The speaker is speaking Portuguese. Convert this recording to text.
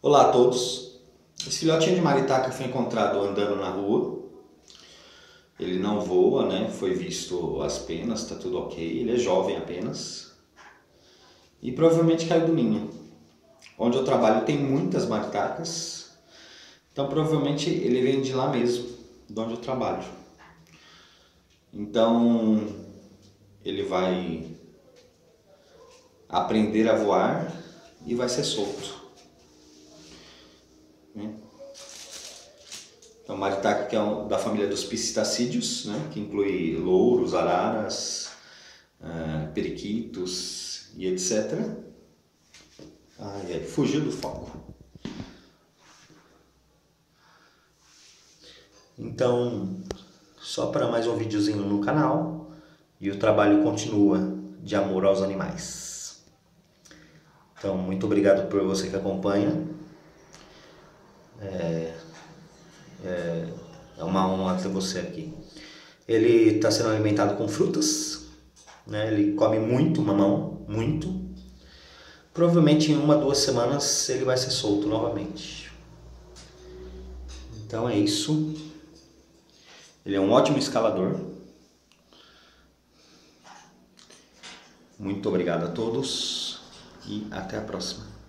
Olá a todos. Esse filhotinho de maritaca foi encontrado andando na rua. Ele não voa, né? Foi visto as penas, tá tudo ok. Ele é jovem apenas. E provavelmente caiu do ninho. Onde eu trabalho tem muitas maritacas. Então provavelmente ele vem de lá mesmo, de onde eu trabalho. Então ele vai aprender a voar e vai ser solto. Então, maritaca que é da família dos piscitacídeos, né? Que inclui louros, araras, periquitos e etc. Fugiu do foco. Então, só para mais um videozinho no canal e o trabalho continua de amor aos animais. Então, muito obrigado por você que acompanha. É uma honra ter você aqui. Ele está sendo alimentado com frutas, né? Ele come muito mamão, muito. Provavelmente em 1 a 2 semanas ele vai ser solto novamente. Então é isso. Ele é um ótimo escalador. Muito obrigado a todos e até a próxima.